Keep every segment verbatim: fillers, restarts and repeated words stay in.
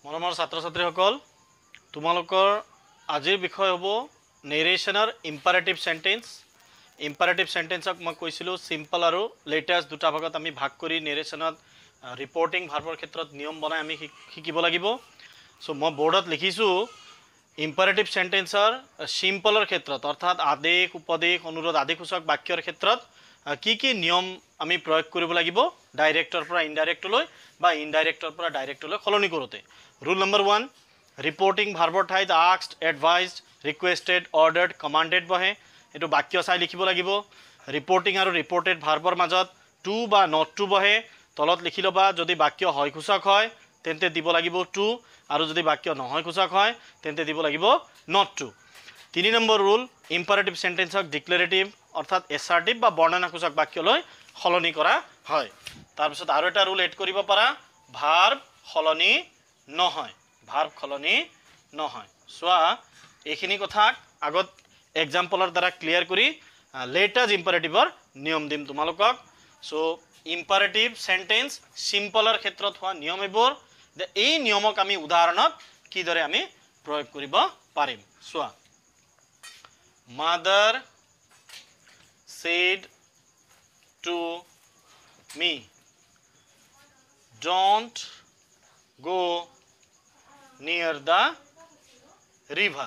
মৰমৰ ছাত্ৰ ছাত্ৰীসকল তোমালোকৰ আজিৰ বিষয় হ'ব নেৰেশ্যনৰ ইম্পাৰেটিভ সেন্টেন্স। ইম্পাৰেটিভ সেন্টেন্সক মই কৈছিলো সিম্পল আৰু লেটাৰ্ছ দুটা ভাগত আমি ভাগ কৰি নেৰেশ্যনত ৰিপৰ্টিং ভাৰ্বৰ ক্ষেত্ৰত নিয়ম বনাই আমি শিকিব লাগিব। সো মই বোৰ্ডত লিখিছো ইম্পাৰেটিভ সেন্টেন্সৰ সিম্পলৰ ক্ষেত্ৰত অৰ্থাৎ আদেশ উপদেশ অনুৰোধ আদিসূচক বাক্যৰ ক্ষেত্ৰত কি কি নিয়ম আমি প্ৰয়োগ কৰিব লাগিব ডাইৰেক্টৰ পৰা ইনডাইৰেক্টলৈ বা ইনডাইৰেক্টৰ পৰা ডাইৰেক্টলৈ সলনি কৰোতে। Rule number one, reporting ভাৰ্বৰ ঠাইত asked, advised, requested, ordered, commanded বহে। এটো বাক্য চাই লিখিব লাগিব। ৰিপৰ্টিং আৰু ৰিপৰ্টেড ভাৰ্বৰ মাজত to বা not to বহে। তলত লিখি লবা যদি বাক্য হয় সূচক হয় তেন্তে দিব লাগিব to আৰু যদি বাক্য নহয় সূচক হয় তেন্তে দিব লাগিব not to। তিনি নম্বৰ ৰুল ইম্পাৰেটিভ সেন্টেন্সক ডিক্লেৰেটিভ অৰ্থাৎ এসাৰ্টিভ বা বৰ্ণনাসূচক বাক্যলৈ সলনি কৰা হয়। তাৰ পিছত আৰু এটা ৰুল এড কৰিব পাৰা ভাৰ্ব সলনি নহয়, ভাৰ্ব সলনি নহয়। সোয়া এইখিনি কথা আগত এক্সাম্পলৰ দ্বাৰা ক্লিয়াৰ কৰি লেটাৰ্ছ ইম্পাৰেটিভৰ নিয়ম দিম তোমালোকক। সো ইম্পাৰেটিভ সেন্টেন্স সিম্পলৰ ক্ষেত্ৰত হোৱা নিয়ম এইবোৰ এই নিয়মক আমি উদাহৰণত কিদৰে আমি প্ৰয়োগ কৰিব পাৰিম। সোয়া Mother said to me, don't go near the river.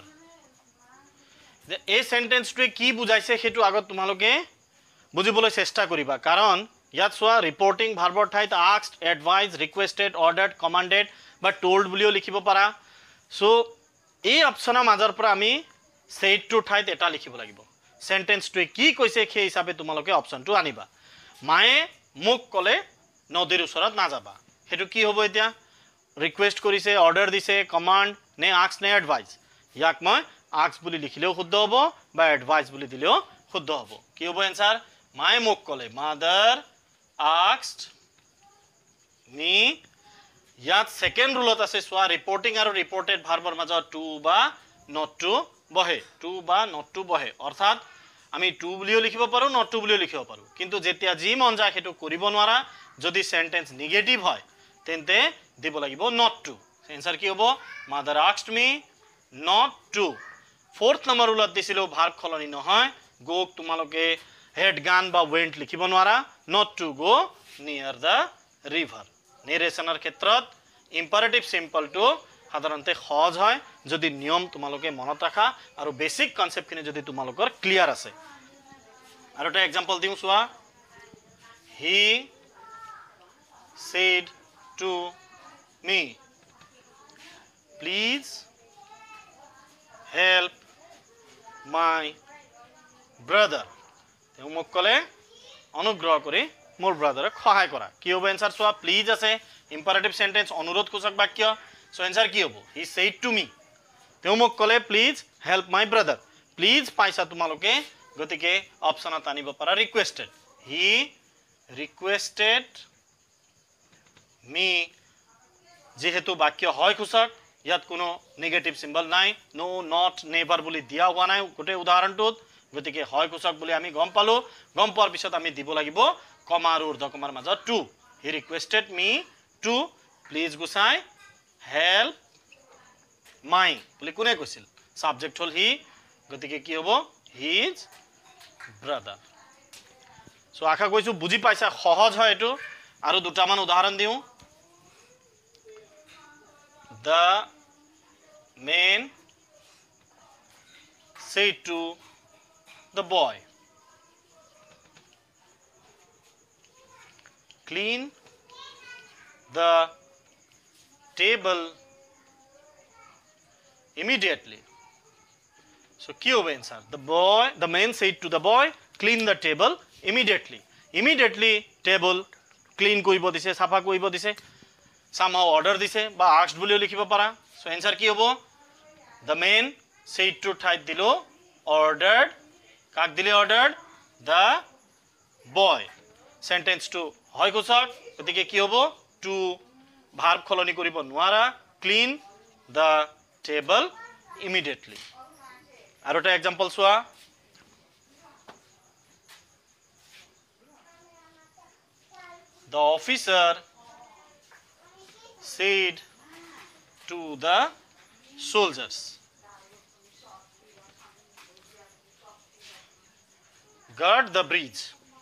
এই সেন্টেন্সটোৱে কি বুজাইছে সেইটো আগত তোমালোকে বুজিবলৈ চেষ্টা কৰিবা, কাৰণ ইয়াত চোৱা ৰিপৰ্টিং ভাৰ্বৰ ঠাইত asked, advised, requested, ordered, commanded বা told বুলিও লিখিব পাৰা। সো এই অপচনৰ মাজৰ পৰা আমি said to ঠাইত এটা লিখিব লাগিব। সেন্টেন্সটোৱে কি কৈছে সেই হিচাপে তোমালোকে অপচনটো আনিবা। মায়ে মোক ক'লে নদীৰ ওচৰত নাযাবা, সেইটো কি হ'ব এতিয়া ৰিকুৱেষ্ট কৰিছে, অৰ্ডাৰ দিছে, কমান্ড নে আস্ক নে এডভাইস। ইয়াক মই আস্ক বুলি লিখিলেও শুদ্ধ হ'ব বা এডভাইস বুলি দিলেও শুদ্ধ হ'ব। কি হ'ব এনসাৰ মায়ে মোক ক'লে মাদাৰ আস্কড মি। ইয়াত সেকেন্ড ৰুলত আছে চোৱা ৰিপৰ্টিং আৰু ৰিপৰ্টেড ভাৰ্বৰ মাজত টু বা নট টু বহে, টু বা নট টু বহে অৰ্থাৎ আমি টু বুলিও লিখিব পাৰো নট টু বুলিও লিখিব পাৰো, কিন্তু যেতিয়া যি মন যায় সেইটো কৰিব নোৱাৰা। যদি সেন্টেন্স নিগেটিভ হয় তেন্তে দিব লাগিব not to। এনসার কি হ'ব mother asked me not to। Fourth number ৰুলত দিছিলো ভাৰ্ব সলনি নহয়, গোক তোমালোকে হেড গান বা went লিখিব নোৱাৰা, not to go near the river। নেৰেশ্যনৰ ক্ষেত্ৰত ইম্পাৰেটিভ সিম্পলটো সাধাৰণতে সহজ হয় যদি নিয়ম তোমালোকে মনত ৰাখা আৰু বেসিক কনসেপ্টখিনি যদি তোমালোকৰ ক্লিয়াৰ আছে। আৰু এটা এক্সাম্পল দিওঁ চোৱা he said to me, please help my brother। তেওঁ মোক ক'লে অনুগ্ৰহ কৰি মোৰ ব্ৰাদাৰক সহায় কৰা। কি হ'ব এনসাৰ চোৱা প্লিজ আছে ইম্পাৰেটিভ সেন্টেন্স অনুৰোধ সূচক বাক্য। সো এনসার কি হ'ব he said to me, তেওঁ মোক ক'লে please help my brother. Please পাইছা তোমালোকে, গতিকে অপচনত আনিব পাৰা ৰিকুৱেষ্টেড। he requested me, যেহেতু বাক্য হয় সূচক ইয়াত কোনো নেগেটিভ সিম্বল নাই, নো নট নেভাৰ বুলি দিয়া হোৱা নাই গোটেই উদাহৰণটোত, গতিকে হয় সূচক বুলি আমি গম পালো। গম পোৱাৰ পিছত আমি দিব লাগিব কমা আৰু ঊৰ্ধ্ব কমাৰ মাজত to. He requested me to please গুচাই হেল্প মাই বুলি কোনে কৈছিল, সাবজেক্ট হ'ল হি, গতিকে কি হ'ব হিজ ব্ৰাদাৰ। সো আশা কৰিছো বুজি পাইছা, সহজ হয় এইটো। আৰু দুটামান উদাহৰণ দিওঁ। The man said to the boy, clean the table immediately। So কি হবে answer the boy the man said to the boy clean the table immediately। immediately table clean কৰিব দিছে, সাফা কৰিব দিছে, somehow order দিছে বা asked বুলিও লিখিব পাৰা। সো answer কি হ'ব the man said to ঠাইত দিলো ordered, কাক দিলে ordered the boy। Sentence two হয় সূচক, গতিকে কি হ'ব টু ভাৰ্ব সলনি কৰিব নোৱাৰা, ক্লিন the table immediately। আৰু এটা এক্সাম্পল চোৱা the officer said to the soldiers. Guard the bridge.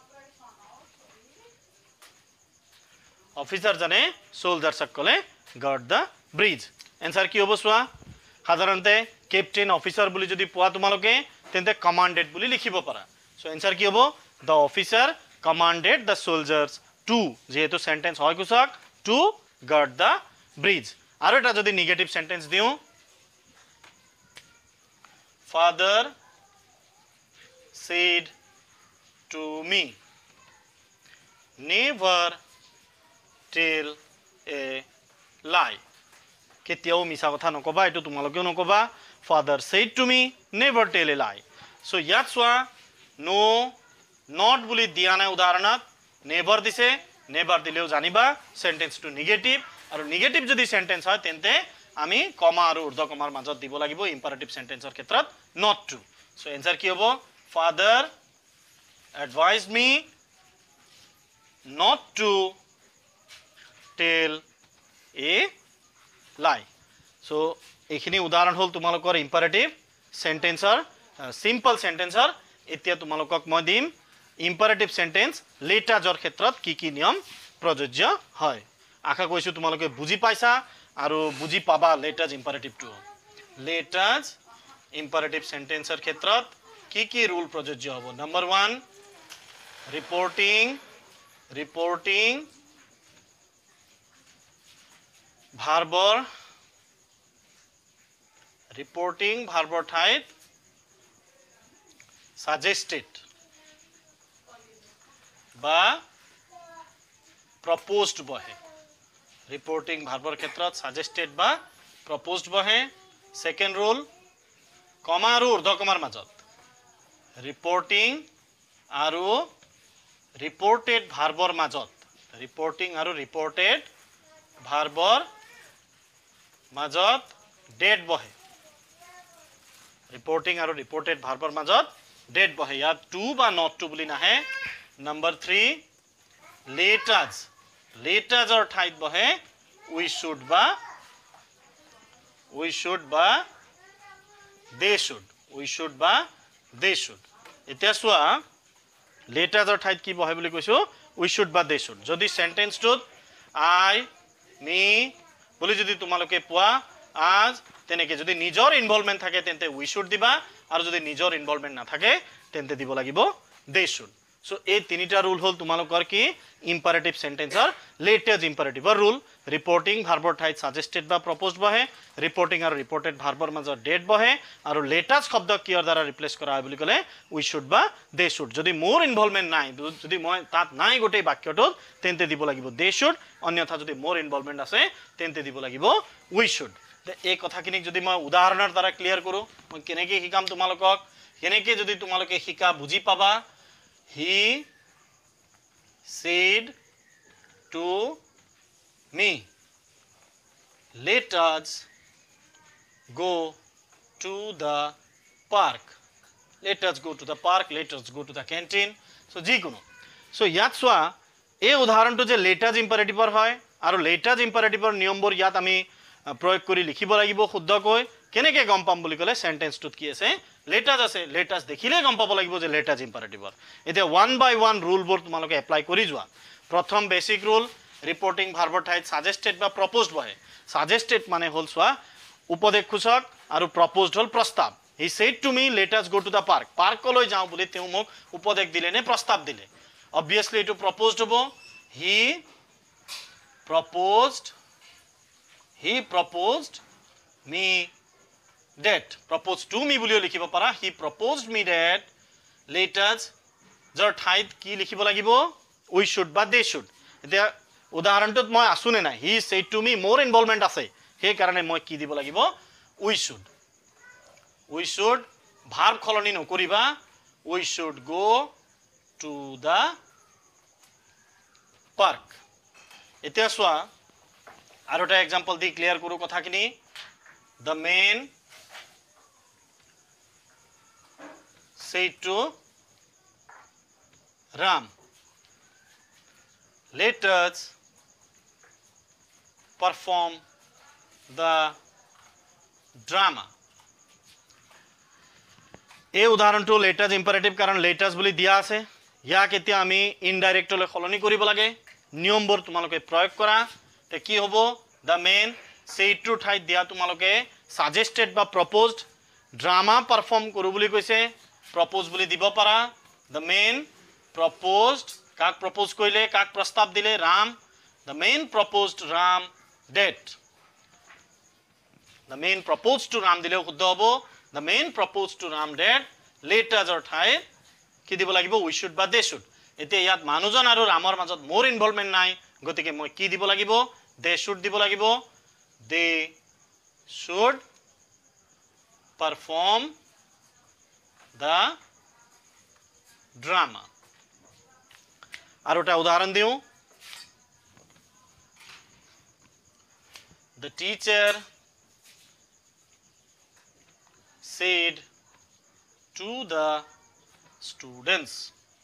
Officer jane soldier sakole guard the bridge. Answer ki hobo soa সাধাৰণতে captain officer বুলি যদি পোৱা তোমালোকে তেন্তে commanded বুলি লিখিব পাৰা. So answer কি হ'ব? The officer commanded the soldiers to, যেহেতু sentence হয় কুশক, to guard the bridge. আৰু এটা যদি negative sentence দিও, father said to me, never tell a lie. কেতিয়াও মিছা কথা নকবা, এটো তোমালোকেও নকবা. Father said to me, never tell a lie. So ইয়াত চোৱা no not বুলি দিয়া নাই উদাহৰণত, never দিছে. never দিলেও জানিবা sentence to negative, আৰু negative যদি sentence হয় তেন্তে আমি কমা আৰু ঊৰ্ধ্ব কমাৰ মাজত দিব লাগিব imperative sentence ৰ ক্ষেত্ৰত not to. So answer কি হ'ব? Father advised me not to tell a lie. So এইখিনি উদাহৰণ হল তোমালোকৰ imperative sentence ৰ simple sentence ৰ. এতিয়া তোমালোকক মই দিম imperative sentence later ৰ ক্ষেত্ৰত কি কি নিয়ম প্ৰযোজ্য হয়. আশা কৰিছো তোমালোকে বুজি পাইছা আৰু বুজি পাবা later imperative টো. later imperative sentence ৰ ক্ষেত্ৰত কি কি rule প্ৰযোজ্য হ'ব? number one, reporting reporting ভাৰ্বৰ reporting ভাৰ্বৰ ঠাইত suggested বা proposed বহে. reporting ভাৰ্বৰ ক্ষেত্ৰত suggested বা proposed বহে. second rule, কমা আৰু ঊৰ্ধ্ব কমাৰ মাজত reporting আৰু reported ভাৰ্বৰ মাজত reporting আৰু reported ভাৰ্বৰ মাজত dead বহে. reporting আৰু reported ভাৰ্বৰ মাজত dead বহে. ইয়াত to বা not to বুলি নাহে. number three, laters laters ৰ ঠাইত বহে we should বা we should বা they should we should বা they should. এতিয়া চোৱা laters ৰ ঠাইত কি বহে বুলি কৈছো? we should বা they should. যদি sentence টোত I me বুলি যদি তোমালোকে পোৱা আজ তেনেকে যদি নিজৰ ইনভলভমেন্ট থাকে তেন্তে we should দিবা, আৰু যদি নিজৰ ইনভলভমেন্ট না থাকে তেন্তে দিব লাগিব they should. So এই তিনিটা রুল হল তোমালোকৰ কি imperative sentence ৰ latest imperative ৰ rule. reporting ভাৰ্বৰ ঠাইত suggested বা proposed বহে, reporting আৰু reported ভাৰ্বৰ মাজত dead বহে, আৰু latest শব্দ কিহৰ দ্বাৰা ৰিপ্লেস কৰা হয় বুলি ক'লে we should বা they should. যদি মোৰ ইনভলভমেন্ট নাই, যদি মই তাত নাই গোটেই বাক্যটোত তেন্তে দিব লাগিব they should, অন্যথা যদি মোৰ ইনভলভমেন্ট আছে তেন্তে দিব লাগিব we should. এই কথাখিনি যদি মই উদাহৰণৰ দ্বাৰা ক্লিয়াৰ কৰো, মই কেনেকৈ শিকাম তোমালোকক, কেনেকৈ যদি তোমালোকে শিকা বুজি পাবা. He said to me, let us go to the park. Let us go to the park. Let us go to the canteen. So যিকোনো. So ইয়াত চোৱা এই উদাহৰণটো যে latest imperative হয়, আৰু latest imperative নিয়মবোৰ ইয়াত আমি প্ৰয়োগ কৰি লিখিব লাগিব শুদ্ধকৈ. কেনেকৈ গম পাম বুলি ক'লে সেন্টেন্সটোত কি আছে? লেটাজ আছে. লেটাজ দেখিলে গম পাব লাগিব যে লেটাজ ইম্পাৰেটিভৰ. এতিয়া ওৱান বাই ওৱান ৰুলবোৰ তোমালোকে এপ্লাই কৰি যোৱা. প্ৰথম বেসিক ৰুল, ৰিপৰ্টিং ভাৰ্বৰ ঠাইত সাজেষ্টেড বা প্ৰপ'জড বহে. সাজেষ্টেড মানে হ'ল চোৱা উপদেশসূচক, আৰু প্ৰপ'জড হ'ল প্ৰস্তাৱ. He said to me let us go to the park. পাৰ্কলৈ যাওঁ বুলি তেওঁ মোক উপদেশ দিলে নে প্ৰস্তাৱ দিলে? অবভিয়াছলি এইটো প্ৰপ'জড হ'ব. হি প্ৰপ'জড হি প্ৰপ'জড মি that, proposed to me বুলিও লিখিব পাৰা. he proposed me that let us জৰ ঠাইত কি লিখিব লাগিব? we should বা they should. এতিয়া উদাহৰণটোত মই আছো নে নাই? he said to me, মোৰ ইনভলভমেন্ট আছে, সেই কাৰণে মই কি দিব লাগিব? we should. we should verb সলনি নকৰিবা. we should go to the park. এতিয়া চোৱা আৰু এটা এক্সাম্পল দি ক্লিয়াৰ কৰো কথাখিনি. the man said to Ram, let us perform the drama. এই উদাহৰণটো লেটাৰ্ছ ইম্পাৰেটিভ কাৰণ লেটাৰ্ছ বুলি দিয়া আছে ইয়াক এতিয়া আমি ইনডাইৰেক্টলৈ সলনি কৰিব লাগে নিয়মবোৰ তোমালোকে প্ৰয়োগ কৰা তে কি হ'ব the main সেইটোৰ ঠাইত দিয়া তোমালোকে suggested বা proposed drama perform কৰো বুলি কৈছে propose বুলি দিব পাৰা the main proposed কাক propose কৰিলে কাক প্ৰস্তাৱ দিলে Ram the main proposed ram date the main proposed to ram দিলে শুদ্ধ হ'ব the main proposed to ram date laters or ঠাই কি দিব লাগিব we should বা they should এতে ইয়াত মানুহজন আৰু ৰামৰ মাজত more involvement নাই গতিকে মই কি দিব লাগিব they should দিব লাগিব they should perform the drama আৰু এটা উদাহৰণ দিও the teacher said to the students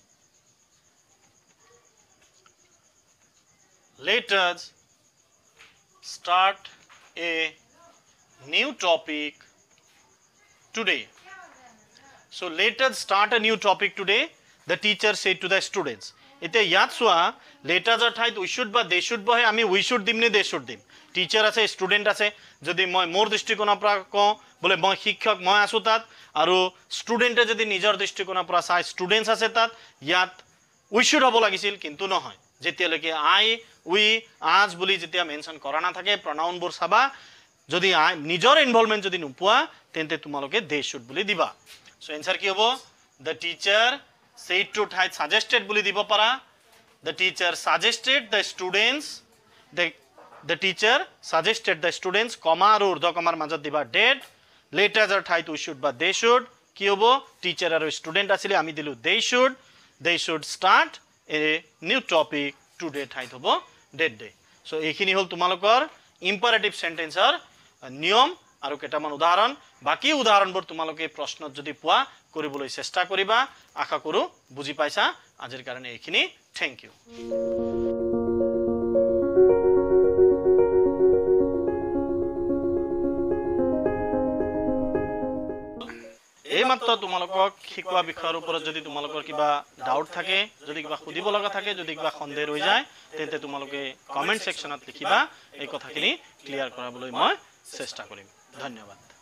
let us start a new topic today so let us start a new topic today the teacher said to the students ite yat swa let us er thait we should ba they should ba ami we should dim ne they should dim teacher আছে student আছে যদি মই মোৰ দৃষ্টিকোণৰ পৰা কওঁ বলে মই শিক্ষক মই আছো তাত আৰু ষ্টুডেন্টে যদি নিজৰ দৃষ্টিকোণৰ পৰা চাই ষ্টুডেন্টস আছে তাত ইয়াত উই শুড হ'ব লাগিছিল কিন্তু নহয় যেতিয়ালৈকে আই উই আজ বুলি যেতিয়া মেনশন কৰা না থাকে প্ৰনাউনবোৰ চাবা যদি আই নিজৰ ইনভলভমেন্ট যদি নোপোৱা তেন্তে তোমালোকে দে শুড বুলি দিবা সো এনসার কি হ'ব the teacher said to ঠাইত suggested বুলি দিব পাৰা the teacher suggested the students the the teacher suggested the students comma আৰু ঊৰ্ধ্ব কমাৰ মাজত দিবা did laters er ঠাইত we should বা they should কি হ'ব টিচাৰ আৰু ষ্টুডেন্ট আছিল আমি দিলু they should they should start a new topic today ঠাইত হ'ব did they so এইখিনি হল তোমালোকৰ ইম্পাৰেটিভ সেন্টেন্সৰ নিয়ম আৰু কেটামান উদাহৰণ বাকি উদাহৰণবোৰ তোমালোকে প্ৰশ্নত যদি পোৱা কৰিবলৈ চেষ্টা কৰিবা আশা কৰো বুজি পাইছা আজিৰ কাৰণে এইখিনি থ্যাংক ইউ এই মাত্ৰ তোমালোকক শিকোৱা বিষয়ৰ ওপৰত যদি তোমালোকৰ কিবা ডাউট থাকে যদি কিবা খুদিব লগা থাকে যদি কিবা সন্দেহ হৈ যায় তেন্তে তোমালোকে কমেন্ট সেকশনত লিখিবা এই কথাখিনি ক্লিয়াৰ কৰাবলৈ মই চেষ্টা কৰিম ধন্যবাদ